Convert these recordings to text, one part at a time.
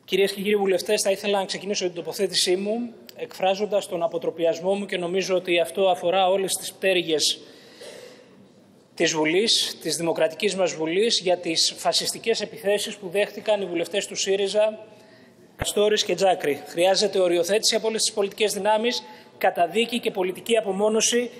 Κυρίες και κύριοι βουλευτές, θα ήθελα να ξεκινήσω την τοποθέτησή μου εκφράζοντας τον αποτροπιασμό μου και νομίζω ότι αυτό αφορά όλες τις πτέρυγες της Βουλής, της Δημοκρατικής μας Βουλής, για τις φασιστικές επιθέσεις που δέχτηκαν οι βουλευτές του ΣΥΡΙΖΑ, Καστόρης και Τζάκρη. Χρειάζεται οριοθέτηση από όλες τις πολιτικές δυνάμεις, καταδίκη και πολιτική απομόνωση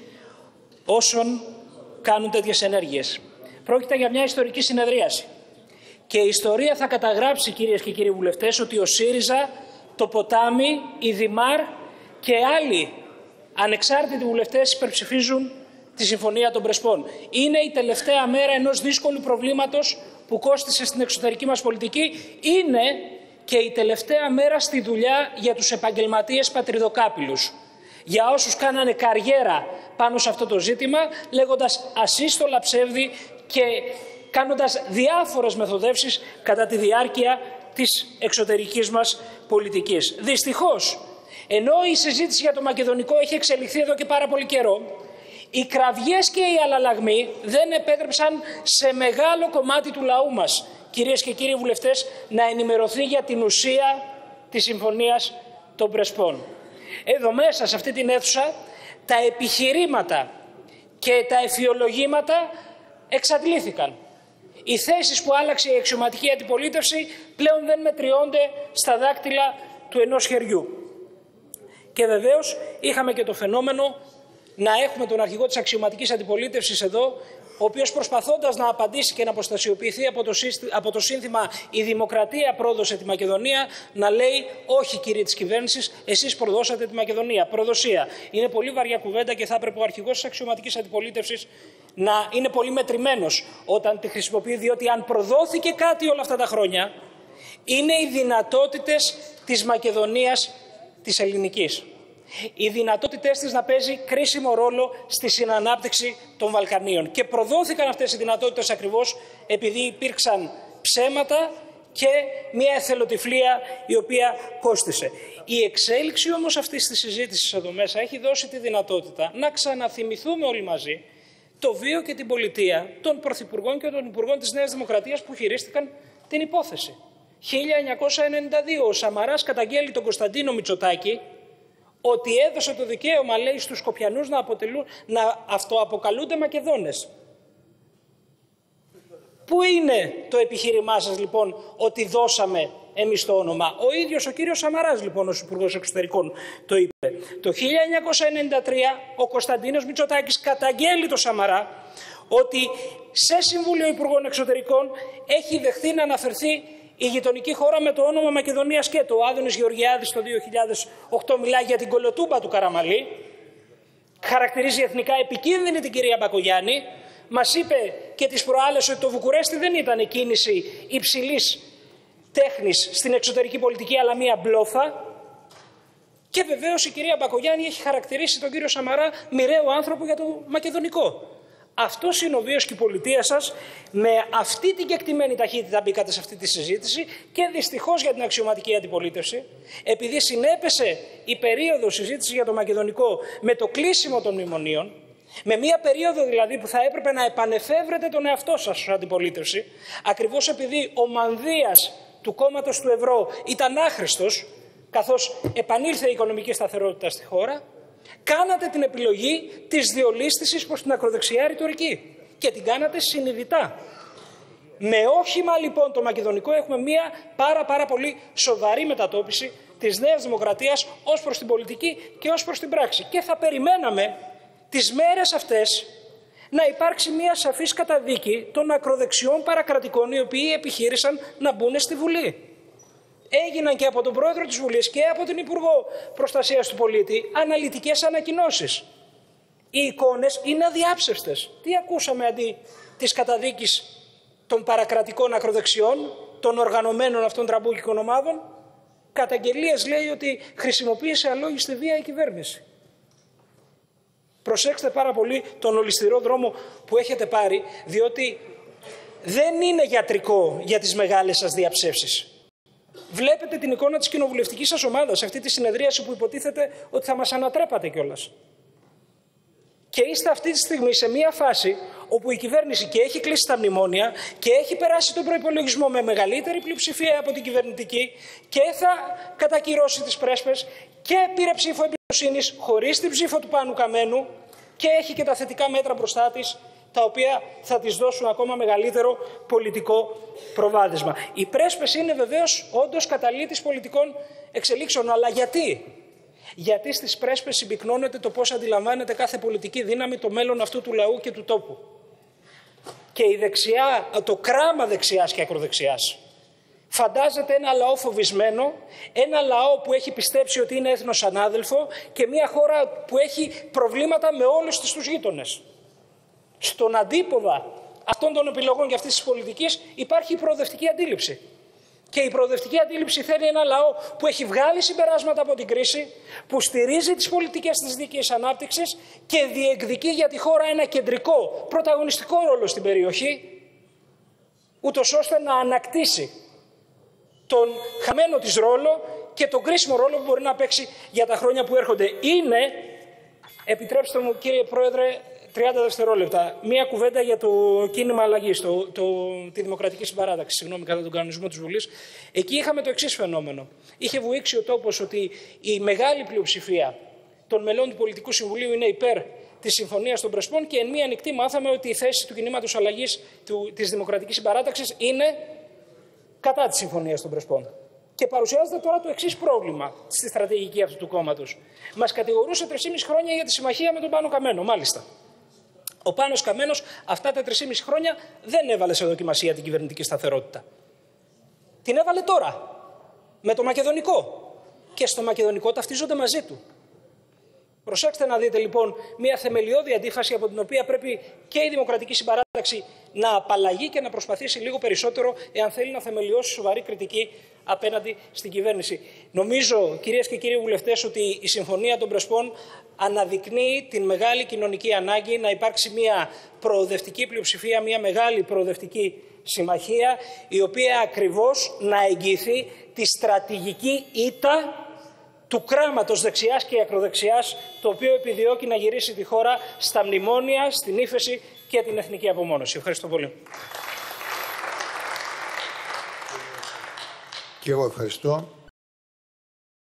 όσων κάνουν τέτοιες ενέργειες. Πρόκειται για μια ιστορική συνεδρίαση. Και η ιστορία θα καταγράψει, κυρίες και κύριοι βουλευτές, ότι ο ΣΥΡΙΖΑ, το Ποτάμι, η Δημάρ και άλλοι ανεξάρτητοι βουλευτές υπερψηφίζουν τη Συμφωνία των Πρεσπών. Είναι η τελευταία μέρα ενός δύσκολου προβλήματος που κόστισε στην εξωτερική μας πολιτική. Είναι και η τελευταία μέρα στη δουλειά για τους επαγγελματίες πατριδοκάπηλους. Για όσους κάνανε καριέρα πάνω σε αυτό το ζήτημα, λέγοντας ασύστολα ψεύδη και κάνοντας διάφορες μεθοδεύσεις κατά τη διάρκεια της εξωτερικής μας πολιτικής. Δυστυχώς, ενώ η συζήτηση για το μακεδονικό έχει εξελιχθεί εδώ και πάρα πολύ καιρό, οι κραυγές και οι αλλαλαγμοί δεν επέτρεψαν σε μεγάλο κομμάτι του λαού μας, κυρίες και κύριοι βουλευτές, να ενημερωθεί για την ουσία της Συμφωνίας των Πρεσπών. Εδώ μέσα, σε αυτή την αίθουσα, τα επιχειρήματα και τα εφιολογήματα εξαντλήθηκαν. Οι θέσεις που άλλαξε η αξιωματική αντιπολίτευση πλέον δεν μετριώνται στα δάκτυλα του ενός χεριού. Και βεβαίως είχαμε και το φαινόμενο να έχουμε τον αρχηγό της αξιωματικής αντιπολίτευσης εδώ, ο οποίος προσπαθώντας να απαντήσει και να αποστασιοποιηθεί από το σύνθημα «Η δημοκρατία πρόδωσε τη Μακεδονία», να λέει «Όχι, κύριοι της κυβέρνησης, εσείς προδώσατε τη Μακεδονία». Προδοσία. Είναι πολύ βαριά κουβέντα και θα έπρεπε ο αρχηγός της αξιωματικής αντιπολίτευσης να είναι πολύ μετρημένος όταν τη χρησιμοποιεί, διότι αν προδόθηκε κάτι όλα αυτά τα χρόνια, είναι οι δυνατότητες της Μακεδονίας της ελληνικής. Οι δυνατότητες της να παίζει κρίσιμο ρόλο στη συνανάπτυξη των Βαλκανίων. Και προδόθηκαν αυτές οι δυνατότητες ακριβώς επειδή υπήρξαν ψέματα και μια εθελοτυφλία η οποία κόστισε. Η εξέλιξη όμως αυτής της συζήτησης εδώ μέσα έχει δώσει τη δυνατότητα να ξαναθυμηθούμε όλοι μαζί το βίο και την πολιτεία των πρωθυπουργών και των υπουργών της Νέας Δημοκρατίας που χειρίστηκαν την υπόθεση. 1992 ο Σαμαράς καταγγέλει τον Κωνσταντίνο Μητσοτάκη ότι έδωσε το δικαίωμα, λέει, στους Σκοπιανούς να αυτοαποκαλούνται Μακεδόνες. Πού είναι το επιχείρημά σας, λοιπόν, ότι δώσαμε εμείς το όνομα? Ο ίδιος ο κύριος Σαμαράς, λοιπόν, ως Υπουργός Εξωτερικών, το είπε. Το 1993 ο Κωνσταντίνος Μητσοτάκης καταγγέλει το Σαμαρά ότι σε Συμβούλιο Υπουργών Εξωτερικών έχει δεχθεί να αναφερθεί η γειτονική χώρα με το όνομα Μακεδονία σκέτο. Ο Άδωνης Γεωργιάδης το 2008 μιλάει για την κολοτούμπα του Καραμαλή. Χαρακτηρίζει εθνικά επικίνδυνη την κυρία Μπακογιάννη. Μας είπε και τις προάλλες ότι το Βουκουρέστι δεν ήταν κίνηση υψηλής τέχνης στην εξωτερική πολιτική, αλλά μία μπλόφα. Και βεβαίως η κυρία Μπακογιάννη έχει χαρακτηρίσει τον κύριο Σαμαρά μοιραίο άνθρωπο για το μακεδονικό. Αυτός είναι ο βίος και η πολιτεία σας. Με αυτή την κεκτημένη ταχύτητα μπήκατε σε αυτή τη συζήτηση και δυστυχώς για την αξιωματική αντιπολίτευση, επειδή συνέπεσε η περίοδος συζήτησης για το μακεδονικό με το κλείσιμο των μνημονίων, με μια περίοδο δηλαδή που θα έπρεπε να επανεφεύρετε τον εαυτό σας ως αντιπολίτευση, ακριβώς επειδή ο μανδύας του κόμματος του ευρώ ήταν άχρηστος, καθώς επανήλθε η οικονομική σταθερότητα στη χώρα, κάνατε την επιλογή της διολίσθησης προς την ακροδεξιά ρητορική και την κάνατε συνειδητά. Με όχημα λοιπόν το μακεδονικό έχουμε μια πάρα πολύ σοβαρή μετατόπιση της Νέας Δημοκρατίας ως προς την πολιτική και ως προς την πράξη. Και θα περιμέναμε τις μέρες αυτές να υπάρξει μια σαφής καταδίκη των ακροδεξιών παρακρατικών οι οποίοι επιχείρησαν να μπουν στη Βουλή. Έγιναν και από τον Πρόεδρο της Βουλής και από την Υπουργό Προστασίας του Πολίτη αναλυτικές ανακοινώσεις. Οι εικόνες είναι αδιάψευστες. Τι ακούσαμε αντί της καταδίκης των παρακρατικών ακροδεξιών, των οργανωμένων αυτών τραμπούκικων ομάδων? Καταγγελίες, λέει, ότι χρησιμοποίησε αλόγιστη βία η κυβέρνηση. Προσέξτε πάρα πολύ τον ολισθηρό δρόμο που έχετε πάρει, διότι δεν είναι γιατρικό για τις μεγάλες σας διαψεύσεις. Βλέπετε την εικόνα της κοινοβουλευτικής σας ομάδας, αυτή τη συνεδρίαση που υποτίθεται ότι θα μας ανατρέπατε κιόλας. Και είστε αυτή τη στιγμή σε μια φάση όπου η κυβέρνηση και έχει κλείσει τα μνημόνια και έχει περάσει τον προϋπολογισμό με μεγαλύτερη πλειοψηφία από την κυβερνητική και θα κατακυρώσει τις πρέσπες και πήρε ψήφο εμπιστοσύνης χωρίς την ψήφο του Πάνου Καμένου και έχει και τα θετικά μέτρα μπροστά της, τα οποία θα της δώσουν ακόμα μεγαλύτερο πολιτικό προβάδισμα. Οι πρέσπες είναι βεβαίως όντως καταλήτης πολιτικών εξελίξεων, αλλά γιατί? Γιατί στις πρέσπες συμπυκνώνεται το πώς αντιλαμβάνεται κάθε πολιτική δύναμη το μέλλον αυτού του λαού και του τόπου. Και η δεξιά, το κράμα δεξιάς και ακροδεξιάς φαντάζεται ένα λαό φοβισμένο, ένα λαό που έχει πιστέψει ότι είναι έθνος ανάδελφο και μια χώρα που έχει προβλήματα με όλους τους γείτονες. Στον αντίποδα αυτών των επιλογών και αυτής της πολιτικής υπάρχει η προοδευτική αντίληψη. Και η προοδευτική αντίληψη θέλει ένα λαό που έχει βγάλει συμπεράσματα από την κρίση, που στηρίζει τις πολιτικές της δίκαιης ανάπτυξης και διεκδικεί για τη χώρα ένα κεντρικό, πρωταγωνιστικό ρόλο στην περιοχή, ούτως ώστε να ανακτήσει τον χαμένο της ρόλο και τον κρίσιμο ρόλο που μπορεί να παίξει για τα χρόνια που έρχονται. Είναι, επιτρέψτε μου κύριε Πρόεδρε, 30 δευτερόλεπτα. Μία κουβέντα για το κίνημα αλλαγής, τη δημοκρατική συμπαράταξη, κατά τον κανονισμό της Βουλής. Εκεί είχαμε το εξής φαινόμενο. Είχε βουήξει ο τόπος ότι η μεγάλη πλειοψηφία των μελών του Πολιτικού Συμβουλίου είναι υπέρ της Συμφωνίας των Πρεσπών και εν μία νυχτή μάθαμε ότι η θέση του κινήματος αλλαγής της δημοκρατικής συμπαράταξης είναι κατά της Συμφωνίας των Πρεσπών. Και παρουσιάζεται τώρα το εξής πρόβλημα στη στρατηγική αυτού του κόμματος. Μας κατηγορούσε 3,5 χρόνια για τη συμμαχία με τον Πάνο Καμένο, μάλιστα. Ο Πάνος Καμένος αυτά τα 3,5 χρόνια δεν έβαλε σε δοκιμασία την κυβερνητική σταθερότητα. Την έβαλε τώρα, με το μακεδονικό. Και στο μακεδονικό ταυτίζονται μαζί του. Προσέξτε να δείτε λοιπόν μια θεμελιώδη αντίφαση από την οποία πρέπει και η δημοκρατική συμπαράταξη να απαλλαγεί και να προσπαθήσει λίγο περισσότερο εάν θέλει να θεμελιώσει σοβαρή κριτική απέναντι στην κυβέρνηση. Νομίζω, κυρίες και κύριοι βουλευτές, ότι η Συμφωνία των Πρεσπών αναδεικνύει την μεγάλη κοινωνική ανάγκη να υπάρξει μια προοδευτική πλειοψηφία, μια μεγάλη προοδευτική συμμαχία, η οποία ακριβώς να εγγυηθεί τη στρατηγική ήττα του κράματος δεξιάς και ακροδεξιάς, το οποίο επιδιώκει να γυρίσει τη χώρα στα μνημόνια, στην ύφεση και την εθνική απομόνωση. Ευχαριστώ πολύ. Και εγώ ευχαριστώ.